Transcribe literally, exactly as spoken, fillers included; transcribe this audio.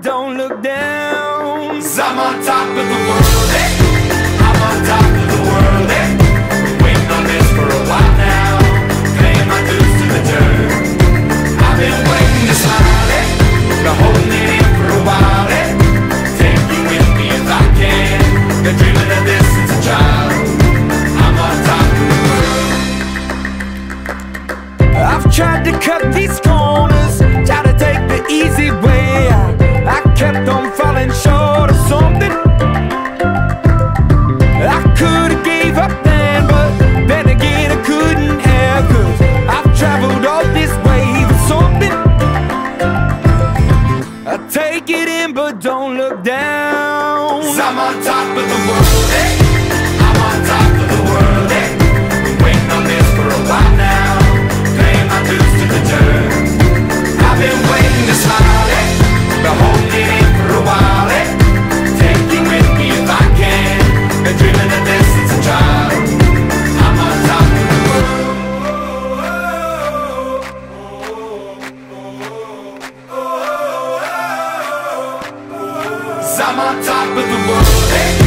but don't look down. 'Cause I'm on top of the world, eh? I'm on top of the world, eh? Been waiting on this for a while now, paying my dues to the dirt. I've been waiting to smile, eh? Been holding it in for a while, eh? Take you with me if I can. Been dreaming of this since a child. I'm on top of the world. I've tried to cut these corners, tried to take the easy way out. I kept on falling short of something. I could've gave up then, but then again I couldn't have. 'Cause I've traveled all this way for something. I take it in but don't look down. 'Cause I'm on top of the world, eh? I'm on top of the world, eh? Been waiting on this for a while now, paying my dues to the dirt. I've been waiting to smile, eh? Been holding it in for a while, eh? Take you with me if I can. Been dreaming of this since a child. I'm on top of the world. 'Cause I'm on top of the world, eh?